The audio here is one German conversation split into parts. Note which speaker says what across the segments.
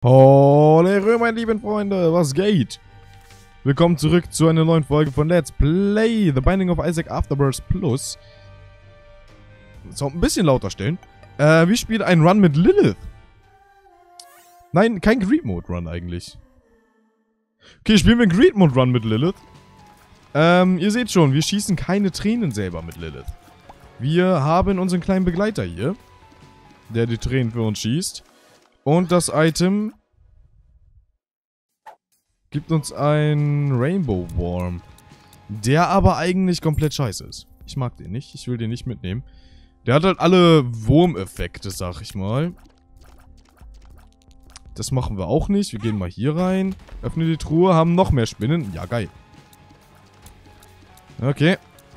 Speaker 1: Hallo meine lieben Freunde, was geht? Willkommen zurück zu einer neuen Folge von Let's Play The Binding of Isaac Afterbirth Plus. Sound ein bisschen lauter stellen. Wir spielen einen Run mit Lilith. Nein, kein Greed Mode Run eigentlich. Okay, spielen wir einen Greed Mode Run mit Lilith. Ihr seht schon, wir schießen keine Tränen selber mit Lilith. Wir haben unseren kleinen Begleiter hier, der die Tränen für uns schießt. Und das Item gibt uns ein Rainbow Worm, der aber eigentlich komplett scheiße ist. Ich mag den nicht, ich will den nicht mitnehmen. Der hat halt alle Wurmeffekte, sag ich mal. Das machen wir auch nicht. Wir gehen mal hier rein, öffnen die Truhe, haben noch mehr Spinnen. Ja, geil. Okay.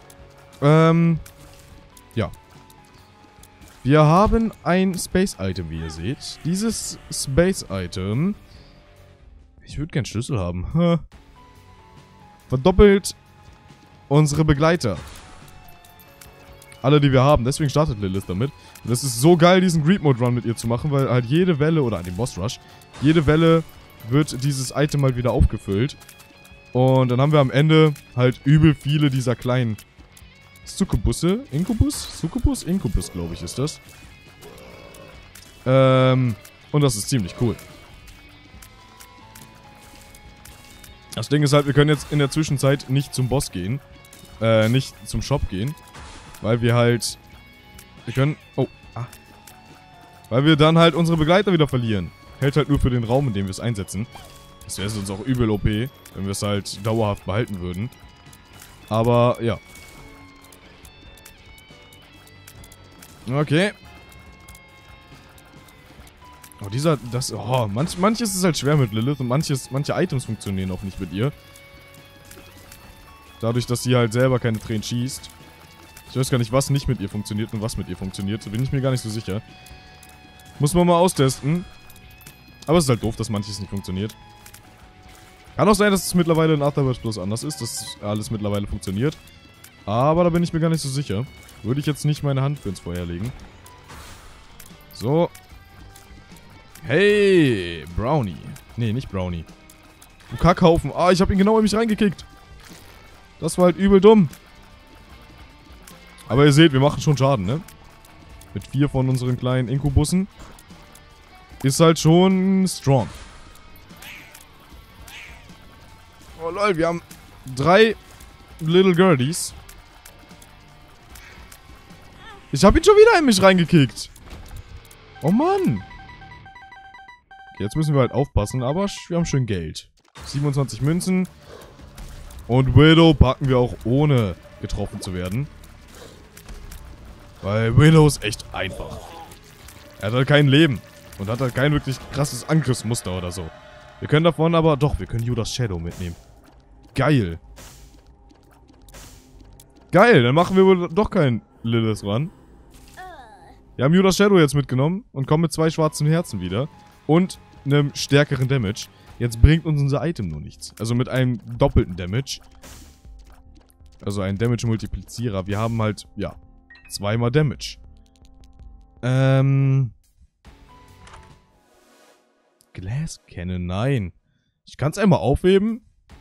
Speaker 1: Ja. Wir haben ein Space-Item, wie ihr seht. Dieses Space-Item... Ich würde gern Schlüssel haben. Verdoppelt unsere Begleiter. Alle, die wir haben. Deswegen startet Lilith damit. Und es ist so geil, diesen Greed Mode Run mit ihr zu machen, weil halt jede Welle, oder an dem Boss Rush, jede Welle wird dieses Item mal wieder aufgefüllt. Und dann haben wir am Ende halt übel viele dieser kleinen... Sukkubusse? Inkubus? Sukkubus? Inkubus, glaube ich, ist das. Und das ist ziemlich cool. Das Ding ist halt, wir können jetzt in der Zwischenzeit nicht zum Boss gehen. Nicht zum Shop gehen. Weil wir halt... Wir können... Oh, weil wir dann halt unsere Begleiter wieder verlieren. Hält halt nur für den Raum, in dem wir es einsetzen. Das wäre uns auch übel OP, wenn wir es halt dauerhaft behalten würden. Aber, ja. Okay. Oh, manches ist halt schwer mit Lilith und manche Items funktionieren auch nicht mit ihr. Dadurch, dass sie halt selber keine Tränen schießt. Ich weiß gar nicht, was nicht mit ihr funktioniert und was mit ihr funktioniert. Da bin ich mir gar nicht so sicher. Muss man mal austesten. Aber es ist halt doof, dass manches nicht funktioniert. Kann auch sein, dass es mittlerweile in Afterbirth Plus anders ist, dass alles mittlerweile funktioniert. Aber da bin ich mir gar nicht so sicher. Würde ich jetzt nicht meine Hand für ins Feuer legen. So. Hey, Brownie. Nee, nicht Brownie. Du Kackhaufen. Ah, ich habe ihn genau in mich reingekickt. Das war halt übel dumm. Aber ihr seht, wir machen schon Schaden, ne? Mit 4 von unseren kleinen Inkubussen. Ist halt schon strong. Oh lol, wir haben 3 Little Girlies. Ich hab ihn schon wieder in mich reingekickt. Oh Mann. Okay, jetzt müssen wir halt aufpassen, aber wir haben schön Geld. 27 Münzen. Und Widow packen wir auch ohne getroffen zu werden. Weil Widow ist echt einfach. Er hat halt kein Leben. Und hat halt kein wirklich krasses Angriffsmuster oder so. Wir können davon aber... Doch, wir können Judas Shadow mitnehmen. Geil. Geil, dann machen wir wohl doch keinen Lilith Run. Wir haben Judas Shadow jetzt mitgenommen und kommen mit 2 schwarzen Herzen wieder. Und einem stärkeren Damage. Jetzt bringt uns unser Item nur nichts. Also mit einem doppelten Damage. Also ein Damage-Multiplizierer. Wir haben halt, ja, 2-mal Damage. Glass Cannon, nein. Ich kann es einmal aufheben.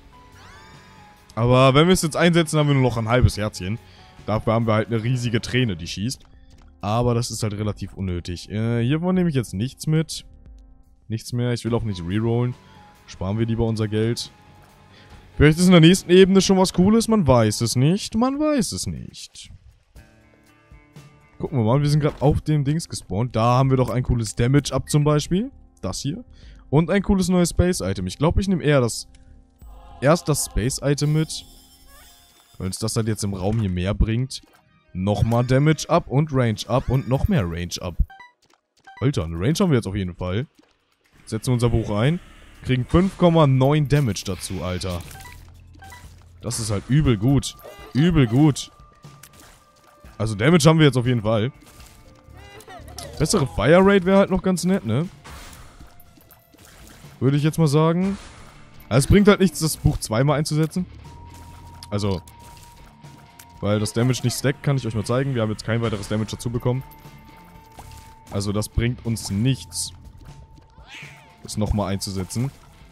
Speaker 1: Aber wenn wir es jetzt einsetzen, haben wir nur noch ein halbes Herzchen. Dafür haben wir halt eine riesige Träne, die schießt. Aber das ist halt relativ unnötig. Hiervon nehme ich jetzt nichts mit. Nichts mehr. Ich will auch nicht rerollen. Sparen wir lieber unser Geld. Vielleicht ist in der nächsten Ebene schon was Cooles. Man weiß es nicht. Man weiß es nicht. Gucken wir mal. Wir sind gerade auf dem Dings gespawnt. Da haben wir doch ein cooles Damage-Up zum Beispiel. Das hier. Und ein cooles neues Space-Item. Ich glaube, ich nehme eher erst das Space-Item mit. Weil uns das halt jetzt im Raum hier mehr bringt. Nochmal Damage up und Range up und noch mehr Range up. Alter, eine Range haben wir jetzt auf jeden Fall. Setzen unser Buch ein. Kriegen 5,9 Damage dazu, Alter. Das ist halt übel gut. Übel gut. Also Damage haben wir jetzt auf jeden Fall. Bessere Fire Rate wäre halt noch ganz nett, ne? Würde ich jetzt mal sagen. Aber es bringt halt nichts, das Buch 2-mal einzusetzen. Also... Weil das Damage nicht stackt, kann ich euch mal zeigen. Wir haben jetzt kein weiteres Damage dazu bekommen. Also das bringt uns nichts. das nochmal einzusetzen.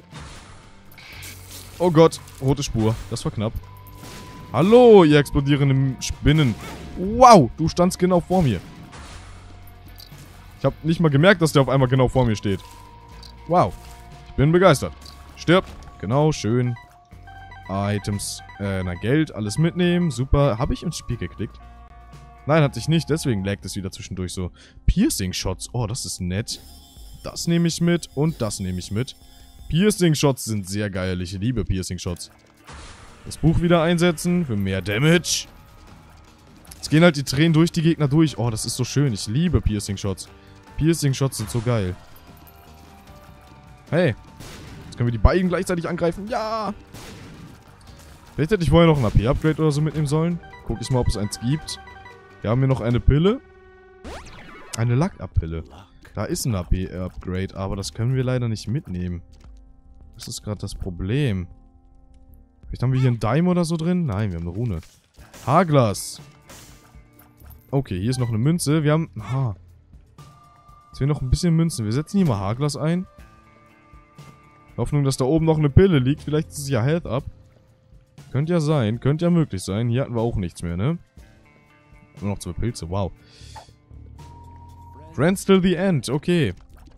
Speaker 1: Oh Gott, rote Spur. Das war knapp. Hallo, ihr explodierenden Spinnen. Wow, du standst genau vor mir. Ich habe nicht mal gemerkt, dass der auf einmal genau vor mir steht. Wow, ich bin begeistert. Stirb. Genau, schön. Items, Geld, alles mitnehmen. Super. Habe ich ins Spiel geklickt? Nein, hatte ich nicht. Deswegen laggt es wieder zwischendurch so. Piercing-Shots. Oh, das ist nett. Das nehme ich mit und das nehme ich mit. Piercing-Shots sind sehr geil. Ich liebe Piercing-Shots. Das Buch wieder einsetzen für mehr Damage. Jetzt gehen halt die Tränen durch die Gegner durch. Oh, das ist so schön. Ich liebe Piercing-Shots. Piercing-Shots sind so geil. Hey. Jetzt können wir die beiden gleichzeitig angreifen. Ja! Vielleicht hätte ich vorher noch ein AP-Upgrade oder so mitnehmen sollen. Guck ich mal, ob es eins gibt. Wir haben hier noch eine Pille. Eine Luck-Up-Pille. Da ist ein AP-Upgrade, aber das können wir leider nicht mitnehmen. Das ist gerade das Problem. Vielleicht haben wir hier einen Dime oder so drin? Nein, wir haben eine Rune. Haarglas. Okay, hier ist noch eine Münze. Wir haben... Ha. Jetzt fehlen noch ein bisschen Münzen. Wir setzen hier mal Haarglas ein. Hoffnung, dass da oben noch eine Pille liegt. Vielleicht ist es ja Health Up. Könnte ja sein. Könnte ja möglich sein. Hier hatten wir auch nichts mehr, ne? Nur noch 2 Pilze. Wow. Friends till the end. Okay.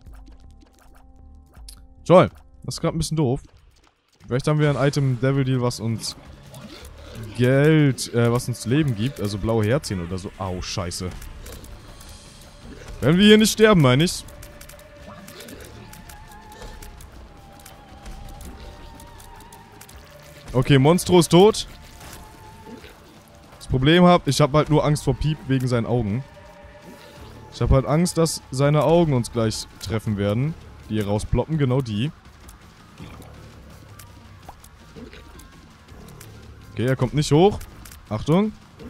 Speaker 1: Toll. Das ist gerade ein bisschen doof. Vielleicht haben wir ein Item Devil Deal, was uns Geld, was uns Leben gibt. Also blaue Herzchen oder so. Au, scheiße. Wenn wir hier nicht sterben, meine ich. Okay, Monstro ist tot. Das Problem ich habe halt nur Angst vor Piep wegen seinen Augen. Ich habe halt Angst, dass seine Augen uns gleich treffen werden. Die hier rausploppen, genau die. Okay, er kommt nicht hoch. Achtung.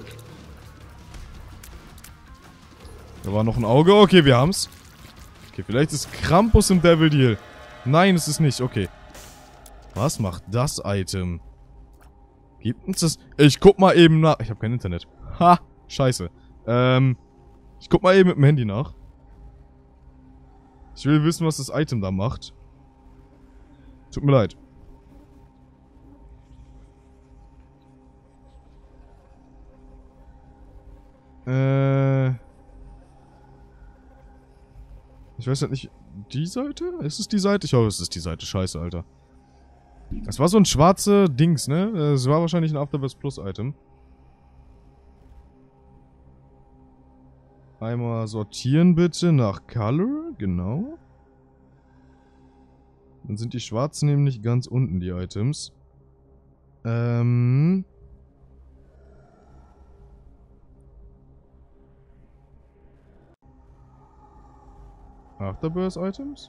Speaker 1: Da war noch ein Auge. Okay, wir haben's. Okay, vielleicht ist Krampus im Devil Deal. Nein, es ist nicht. Okay. Was macht das Item? Gibt uns das... Ich guck mal eben nach... Ich habe kein Internet. Ha! Scheiße. Ich guck mal eben mit dem Handy nach. Ich will wissen, was das Item da macht. Tut mir leid. Ich weiß halt nicht... Die Seite? Ist es die Seite? Ich hoffe, es ist die Seite. Scheiße, Alter. Das war so ein schwarze Dings, ne? Das war wahrscheinlich ein Afterbirth Plus Item. Einmal sortieren bitte nach Color. Genau. Dann sind die schwarzen nämlich ganz unten, die Items. Afterbirth Items?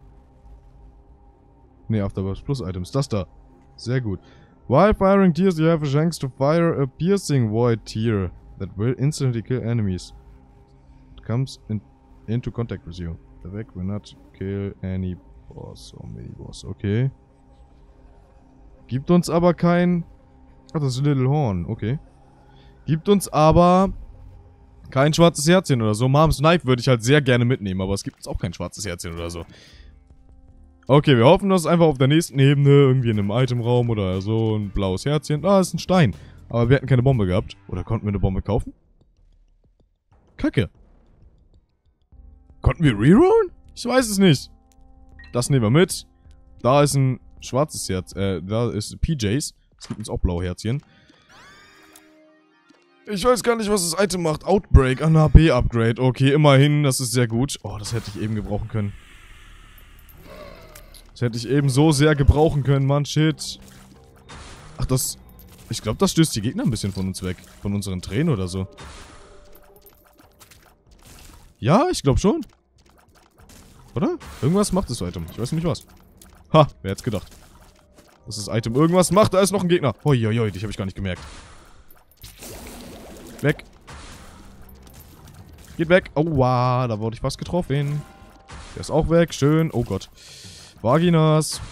Speaker 1: Ne, Afterbirth Plus Items. Das da. Sehr gut. While firing tears, you have a chance to fire a piercing void tear that will instantly kill enemies. It comes into contact with you. The effect will not kill any boss or mini-boss. Okay. Gibt uns aber kein... Ach, das ist Little Horn. Okay. Gibt uns aber kein schwarzes Herzchen oder so. Mom's Knife würde ich halt sehr gerne mitnehmen, aber es gibt uns auch kein schwarzes Herzchen oder so. Okay, wir hoffen, dass es einfach auf der nächsten Ebene, irgendwie in einem Itemraum oder so, ein blaues Herzchen. Ah, ist ein Stein. Aber wir hatten keine Bombe gehabt. Oder konnten wir eine Bombe kaufen? Kacke. Konnten wir rerollen? Ich weiß es nicht. Das nehmen wir mit. Da ist ein schwarzes Herz. Da ist PJs. Es gibt uns auch blaue Herzchen. Ich weiß gar nicht, was das Item macht. Outbreak, ein HP-Upgrade. Okay, immerhin, das ist sehr gut. Oh, das hätte ich eben gebrauchen können. Das hätte ich eben so sehr gebrauchen können, Mann, shit. Ach, das... Ich glaube, das stößt die Gegner ein bisschen von uns weg. Von unseren Tränen oder so. Ja, ich glaube schon. Oder? Irgendwas macht das Item. Ich weiß nicht was. Ha, wer hätte es gedacht. Dass das Item irgendwas macht. Da ist noch ein Gegner. Hoioi, dich habe ich gar nicht gemerkt. Weg. Geht weg. Aua, da wurde ich fast getroffen. Der ist auch weg. Schön. Oh Gott. Vaginas.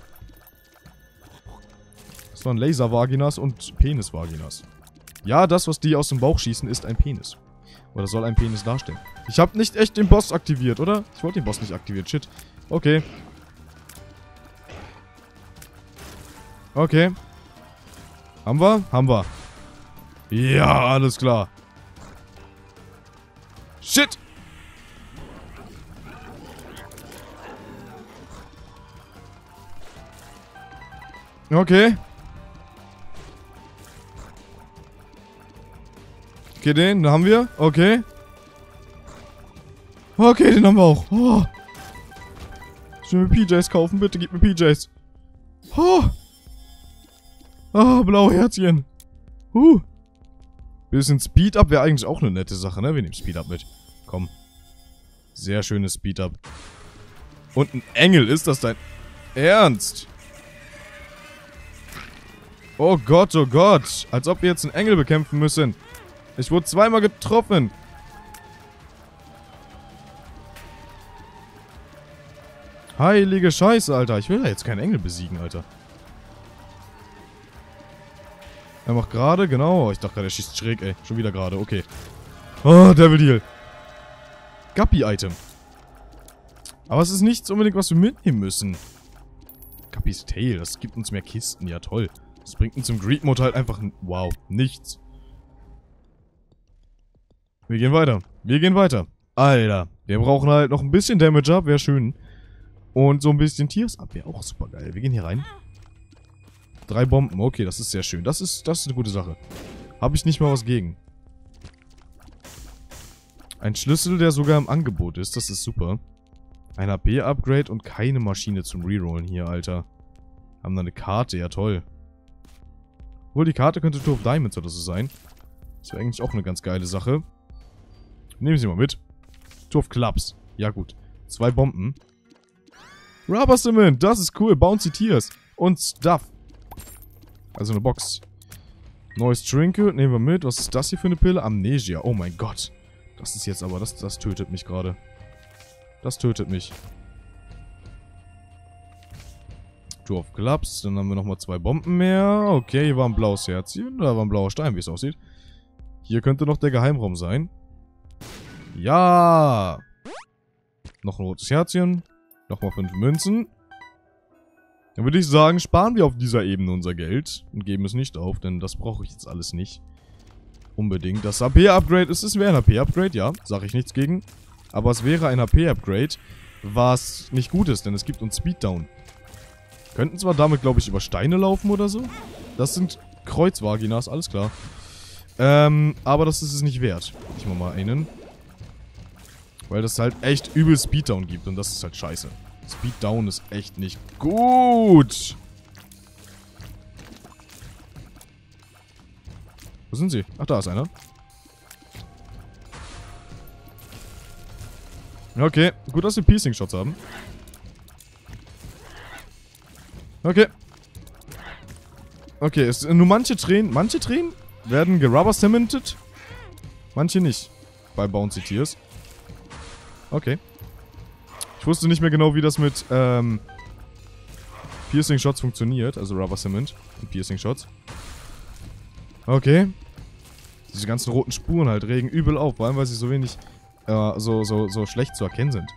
Speaker 1: Das waren Laser-Vaginas und Penis-Vaginas. Ja, das, was die aus dem Bauch schießen, ist ein Penis. Oder soll ein Penis darstellen. Ich habe nicht echt den Boss aktiviert, oder? Ich wollte den Boss nicht aktivieren. Shit. Okay. Okay. Haben wir? Haben wir. Ja, alles klar. Shit! Okay. Okay, den haben wir. Okay. Okay, den haben wir auch. Oh. Ich will mir PJs kaufen, bitte gib mir PJs. Oh. Ah, blaue Herzchen. Bisschen Speed-Up wäre eigentlich auch eine nette Sache, ne? Wir nehmen Speed-Up mit. Komm. Sehr schönes Speed-Up. Und ein Engel, ist das dein Ernst? Oh Gott, oh Gott. Als ob wir jetzt einen Engel bekämpfen müssen. Ich wurde zweimal getroffen. Heilige Scheiße, Alter. Ich will da jetzt keinen Engel besiegen, Alter. Er macht gerade, genau. Ich dachte gerade, er schießt schräg, ey. Schon wieder gerade, okay. Oh, Devil Deal. Guppy-Item. Aber es ist nichts unbedingt, was wir mitnehmen müssen. Guppys Tail, das gibt uns mehr Kisten. Ja, toll. Das bringt uns im Greed-Mode halt einfach, wow, nichts. Wir gehen weiter. Wir gehen weiter. Alter, wir brauchen halt noch ein bisschen Damage ab, wäre schön. Und so ein bisschen Tiers ab, wäre auch super geil. Wir gehen hier rein. 3 Bomben, okay, das ist sehr schön. Das ist eine gute Sache. Habe ich nicht mal was gegen. Ein Schlüssel, der sogar im Angebot ist, das ist super. Ein HP-Upgrade und keine Maschine zum Rerollen hier, Alter. Haben da eine Karte, ja toll. Obwohl, die Karte könnte Two of Diamonds oder so sein. Das wäre eigentlich auch eine ganz geile Sache. Nehmen Sie mal mit. Two of Clubs. Ja gut. 2 Bomben. Rubber Cement, das ist cool. Bouncy Tears. Und Stuff. Also eine Box. Neues Trinket, nehmen wir mit. Was ist das hier für eine Pille? Amnesia. Oh mein Gott. Das ist jetzt aber, das tötet mich gerade. Das tötet mich. Two of Clubs. Dann haben wir nochmal 2 Bomben mehr. Okay, hier war ein blaues Herzchen. Da war ein blauer Stein, wie es aussieht. Hier könnte noch der Geheimraum sein. Ja. Noch ein rotes Herzchen. Nochmal 5 Münzen. Dann würde ich sagen, sparen wir auf dieser Ebene unser Geld. Und geben es nicht auf, denn das brauche ich jetzt alles nicht. Unbedingt. Das HP-Upgrade ist, es wäre ein HP-Upgrade, ja. Sage ich nichts gegen. Aber es wäre ein HP-Upgrade, was nicht gut ist, denn es gibt uns Speeddown. Könnten zwar damit, glaube ich, über Steine laufen oder so. Das sind Kreuzvaginas, alles klar. Aber das ist es nicht wert. Ich mach mal einen. Weil das halt echt übel Speeddown gibt und das ist halt scheiße. Speeddown ist echt nicht gut. Wo sind sie? Ach, da ist einer. Okay, gut, dass wir Piercing-Shots haben. Okay. Okay, nur manche Tränen werden gerubber-cemented. Manche nicht. Bei Bouncy Tears. Okay. Ich wusste nicht mehr genau, wie das mit Piercing-Shots funktioniert. Also Rubber Cement und Piercing-Shots. Okay. Diese ganzen roten Spuren halt regen übel auf. Vor allem, weil sie so wenig, so schlecht zu erkennen sind.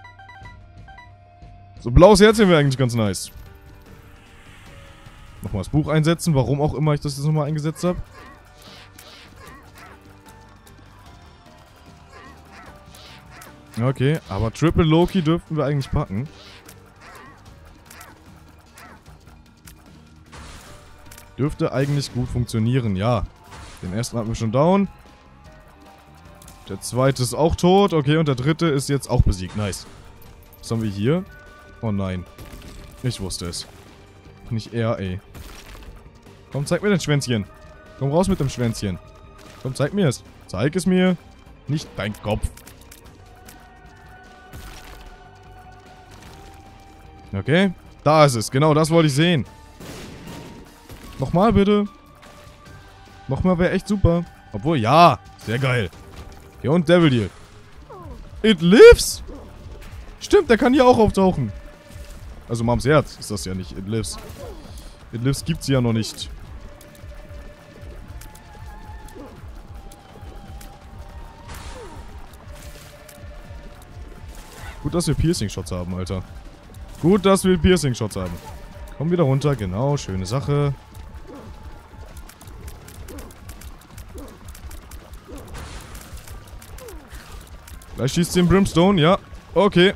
Speaker 1: So blaues Herzchen wäre eigentlich ganz nice. Nochmal das Buch einsetzen, warum auch immer ich das jetzt nochmal eingesetzt habe. Okay, aber Triple Loki dürften wir eigentlich packen. Dürfte eigentlich gut funktionieren, ja. Den ersten hatten wir schon down. Der zweite ist auch tot. Okay, und der dritte ist jetzt auch besiegt. Nice. Was haben wir hier? Oh nein. Ich wusste es. Nicht er, ey. Komm, zeig mir dein Schwänzchen. Komm raus mit dem Schwänzchen. Komm, zeig mir es. Zeig es mir. Nicht dein Kopf. Okay. Da ist es. Genau, das wollte ich sehen. Nochmal bitte. Nochmal wäre echt super. Obwohl, ja. Sehr geil. Okay, und Devil Deal. It lives? Stimmt, der kann hier auch auftauchen. Also Mams Herz ist das ja nicht. It lives. It lives gibt's ja noch nicht. Gut, dass wir Piercing-Shots haben, Alter. Gut, dass wir Piercing-Shots haben. Komm wieder runter, genau, schöne Sache. Gleich schießt sie den Brimstone, ja. Okay.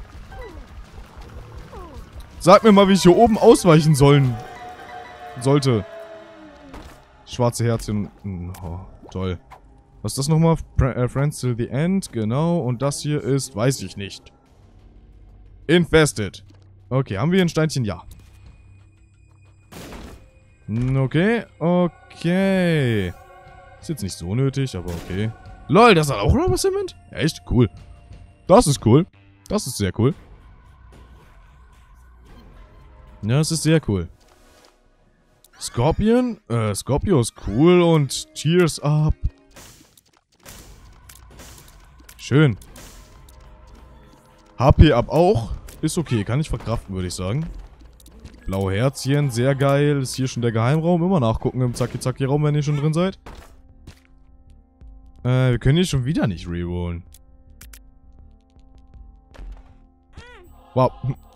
Speaker 1: Sag mir mal, wie ich hier oben ausweichen sollte. Schwarze Herzchen. Oh, toll. Was ist das nochmal? Friends till the end, genau. Und das hier ist, weiß ich nicht. Infested. Okay, haben wir ein Steinchen? Ja. Okay, okay. Ist jetzt nicht so nötig, aber okay. LOL, das hat auch Rubber Cement? Echt? Cool. Das ist cool. Das ist sehr cool. Ja, das ist sehr cool. Scorpion? Scorpio ist cool und Tears Up. Schön. HP Up auch. Ist okay, kann ich verkraften, würde ich sagen. Blaue Herzchen, sehr geil. Ist hier schon der Geheimraum. Immer nachgucken im Zacki-Zacki-Raum, wenn ihr schon drin seid. Wir können hier schon wieder nicht rerollen. Wow.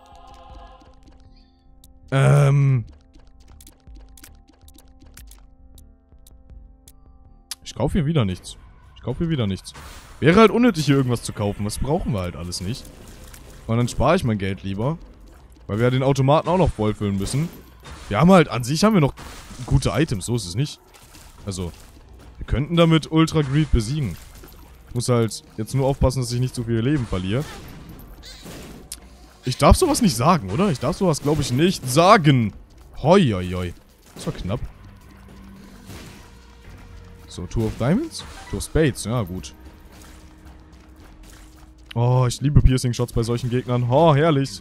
Speaker 1: Ich kaufe hier wieder nichts. Wäre halt unnötig, hier irgendwas zu kaufen. Das brauchen wir halt alles nicht. Und dann spare ich mein Geld lieber. Weil wir ja den Automaten auch noch vollfüllen müssen. Wir haben halt, an sich haben wir noch gute Items, so ist es nicht. Also, wir könnten damit Ultra Greed besiegen. Ich muss halt jetzt nur aufpassen, dass ich nicht so viel Leben verliere. Ich darf sowas nicht sagen, oder? Ich darf sowas, glaube ich, nicht sagen. Hoi, hoi, hoi. Das war knapp. So, Two of Diamonds? Two of Spades, ja gut. Oh, ich liebe Piercing Shots bei solchen Gegnern. Oh, herrlich.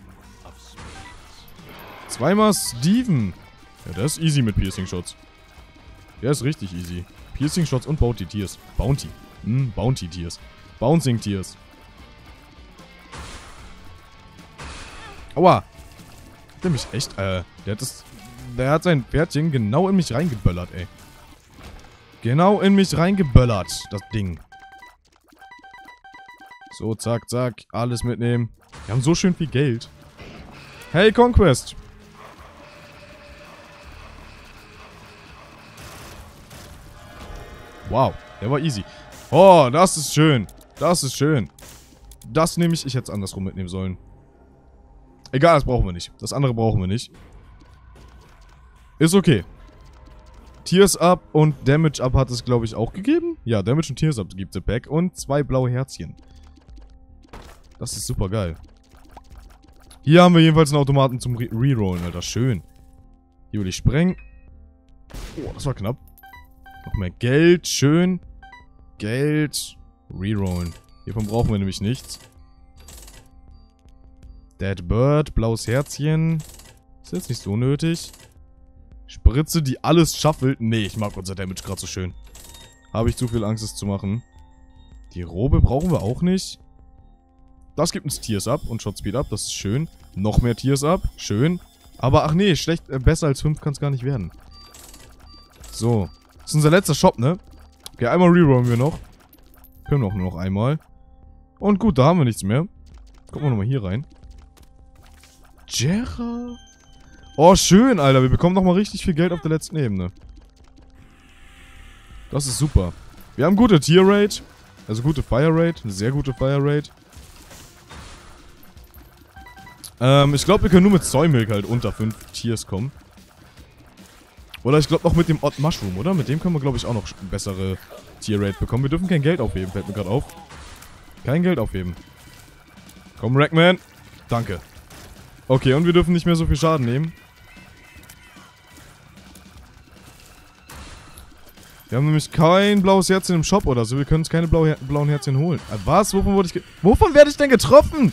Speaker 1: Zweimal Steven. Ja, der ist easy mit Piercing Shots. Der ist richtig easy. Piercing Shots und Bounty Tears. Bounty. Bounty Tears. Bouncing Tears. Aua. Der mich echt, der hat sein Pferdchen genau in mich reingeböllert, ey. Genau in mich reingeböllert, das Ding. So, zack, zack. Alles mitnehmen. Wir haben so schön viel Geld. Hey, Conquest. Wow, der war easy. Oh, das ist schön. Das ist schön. Das nehme ich. Ich hätte es andersrum mitnehmen sollen. Egal, das brauchen wir nicht. Das andere brauchen wir nicht. Ist okay. Tears Up und Damage Up hat es, glaube ich, auch gegeben. Ja, Damage und Tears Up gibt es im Pack. Und 2 blaue Herzchen. Das ist super geil. Hier haben wir jedenfalls einen Automaten zum Rerollen, Alter. Schön. Hier will ich sprengen. Oh, das war knapp. Noch mehr Geld. Schön. Geld. Rerollen. Hiervon brauchen wir nämlich nichts. Dead Bird. Blaues Herzchen. Ist jetzt nicht so nötig. Spritze, die alles shuffelt. Nee, ich mag unser Damage gerade so schön. Habe ich zu viel Angst, es zu machen. Die Robe brauchen wir auch nicht. Das gibt uns Tears Up und Shot Speed Up. Das ist schön. Noch mehr Tears Up. Schön. Aber ach nee, schlecht, besser als 5 kann es gar nicht werden. So. Das ist unser letzter Shop, ne? Okay, einmal rerollen wir noch. Können wir auch nur noch einmal. Und gut, da haben wir nichts mehr. Gucken wir nochmal hier rein. Jera. Oh, schön, Alter. Wir bekommen nochmal richtig viel Geld auf der letzten Ebene. Das ist super. Wir haben gute Tier Rate. Also gute Fire Rate. Eine sehr gute Fire Rate. Ich glaube, wir können nur mit Soy Milk halt unter 5 Tiers kommen. Oder ich glaube noch mit dem Odd Mushroom, oder? Mit dem können wir, glaube ich, auch noch bessere Tier Rate bekommen. Wir dürfen kein Geld aufheben, fällt mir gerade auf. Kein Geld aufheben. Komm, Rackman. Danke. Okay, und wir dürfen nicht mehr so viel Schaden nehmen. Wir haben nämlich kein blaues Herzchen im Shop oder so. Wir können uns keine blauen Herzchen holen. Was? Wovon werde ich denn getroffen?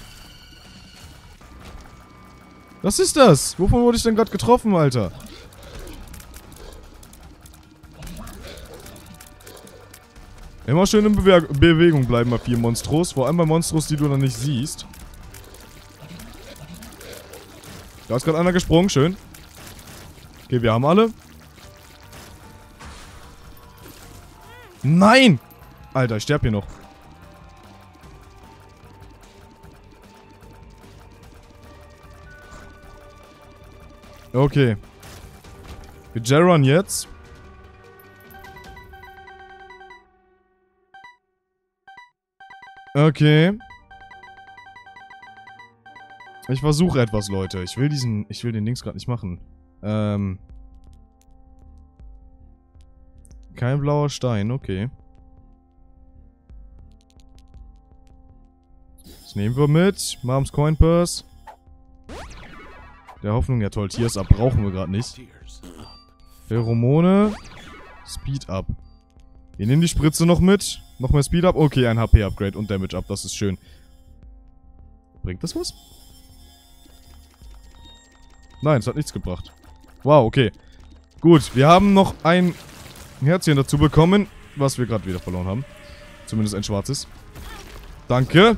Speaker 1: Was ist das? Wovon wurde ich denn gerade getroffen, Alter? Immer schön in Bewegung bleiben bei 4 Monstros. Vor allem bei Monstros, die du dann nicht siehst. Da ist gerade einer gesprungen. Schön. Okay, wir haben alle. Nein! Alter, ich sterb hier noch. Okay. Wir Jarron jetzt. Okay. Ich versuche etwas, Leute. Ich will den Dings gerade nicht machen. Kein blauer Stein, okay. Das nehmen wir mit. Moms Coin Purse. Der Hoffnung, ja toll. Tears Up brauchen wir gerade nicht. Pheromone. Speed Up. Wir nehmen die Spritze noch mit. Noch mehr Speed Up. Okay, ein HP Upgrade und Damage Up. Das ist schön. Bringt das was? Nein, es hat nichts gebracht. Wow, okay. Gut, wir haben noch ein Herzchen dazu bekommen, was wir gerade wieder verloren haben. Zumindest ein schwarzes. Danke.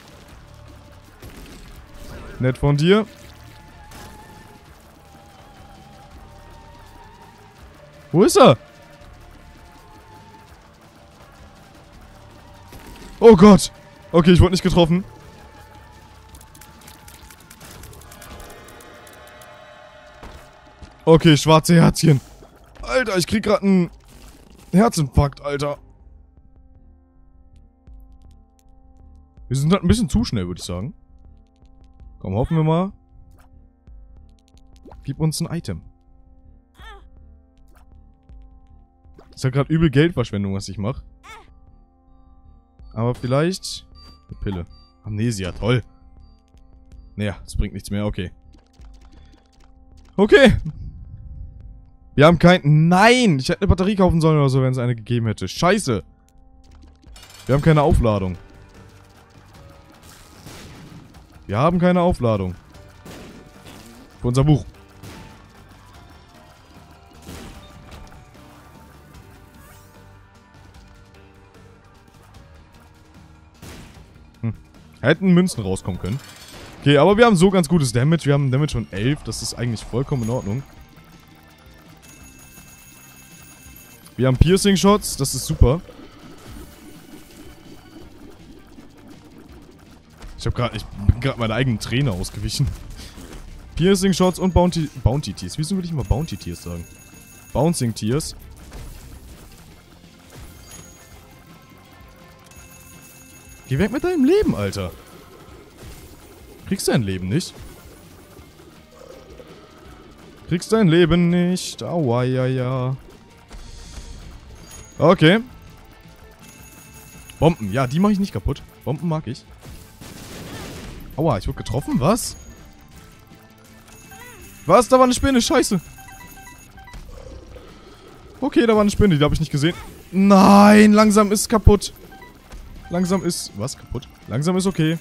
Speaker 1: Nett von dir. Wo ist er? Oh Gott. Okay, ich wurde nicht getroffen. Okay, schwarze Herzchen. Alter, ich krieg gerade einen Herzinfarkt, Alter. Wir sind halt ein bisschen zu schnell, würde ich sagen. Komm, hoffen wir mal. Gib uns ein Item. Das ist ja gerade übel Geldverschwendung, was ich mache. Aber vielleicht... Eine Pille. Amnesia, toll. Naja, das bringt nichts mehr, okay. Okay. Wir haben kein... Nein! Ich hätte eine Batterie kaufen sollen oder so, wenn es eine gegeben hätte. Scheiße. Wir haben keine Aufladung. Wir haben keine Aufladung. Für unser Buch. Hätten Münzen rauskommen können. Okay, aber wir haben so ganz gutes Damage. Wir haben einen Damage von 11. Das ist eigentlich vollkommen in Ordnung. Wir haben Piercing Shots. Das ist super. Ich bin gerade meinen eigenen Trainer ausgewichen. Piercing Shots und Bounty Tears. Wieso würde ich immer Bounty Tears sagen? Bouncing Tears. Geh weg mit deinem Leben, Alter. Kriegst dein Leben nicht? Kriegst dein Leben nicht. Aua, ja, ja. Okay. Bomben. Ja, die mache ich nicht kaputt. Bomben mag ich. Aua, ich wurde getroffen? Was? Was? Da war eine Spinne. Scheiße. Okay, da war eine Spinne. Die habe ich nicht gesehen. Nein, langsam ist kaputt. Langsam ist... Was? Kaputt? Langsam ist okay.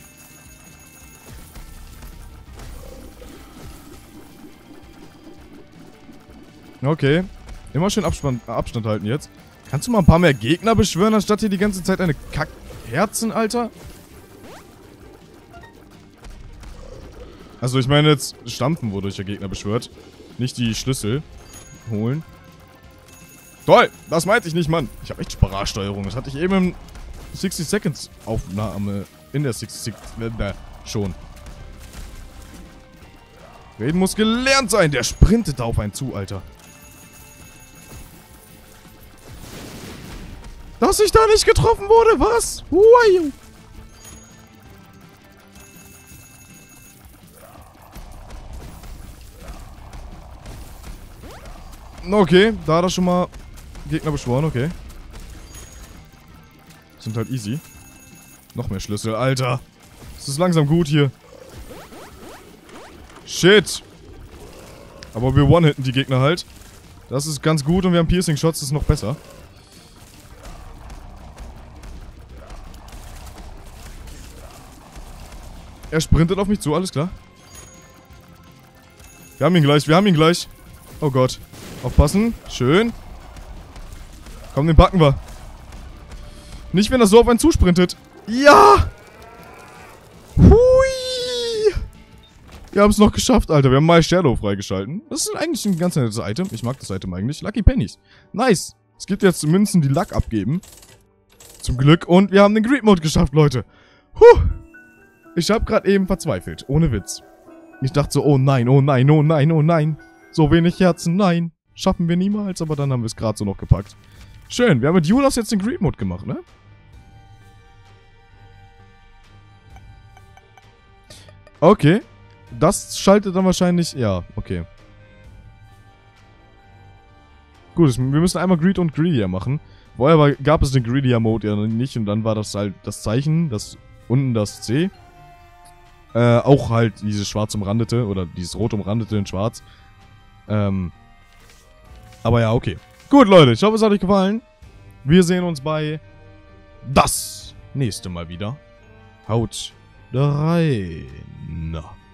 Speaker 1: Okay. Immer schön Abstand halten jetzt. Kannst du mal ein paar mehr Gegner beschwören, anstatt hier die ganze Zeit eine Kack-Herzen, Alter? Also ich meine jetzt stampfen, wodurch der Gegner beschwört. Nicht die Schlüssel holen. Toll! Das meinte ich nicht, Mann. Ich habe echt Sprachsteuerung. Das hatte ich eben im 60 Seconds Aufnahme in der 60 schon. Reden muss gelernt sein. Der sprintet auf einen zu, Alter. Dass ich da nicht getroffen wurde, was? Who are you? Okay, da hat er schon mal Gegner beschworen, okay. Sind halt easy. Noch mehr Schlüssel, Alter. Es ist langsam gut hier. Shit. Aber wir one-hitten die Gegner halt. Das ist ganz gut und wir haben Piercing Shots, das ist noch besser. Er sprintet auf mich zu, alles klar. Wir haben ihn gleich, wir haben ihn gleich. Oh Gott. Aufpassen. Schön. Komm, den packen wir. Nicht, wenn er so auf einen zusprintet. Ja! Hui! Wir haben es noch geschafft, Alter. Wir haben My Shadow freigeschalten. Das ist eigentlich ein ganz nettes Item. Ich mag das Item eigentlich. Lucky Pennies. Nice. Es gibt jetzt Münzen, die Luck abgeben. Zum Glück. Und wir haben den Greed Mode geschafft, Leute. Huh! Ich habe gerade eben verzweifelt. Ohne Witz. Ich dachte so, oh nein, oh nein, oh nein, oh nein. So wenig Herzen, nein. Schaffen wir niemals, aber dann haben wir es gerade so noch gepackt. Schön, wir haben mit Julas jetzt den Greed Mode gemacht, ne? Okay. Das schaltet dann wahrscheinlich... Ja, okay. Gut, wir müssen einmal Greed und Greedier machen. Vorher gab es den Greedier-Mode ja nicht und dann war das halt das Zeichen, unten das C. Auch halt dieses schwarz umrandete oder dieses rot umrandete in schwarz. Aber ja, okay. Gut, Leute, ich hoffe, es hat euch gefallen. Wir sehen uns bei das nächste Mal wieder. Haut rein.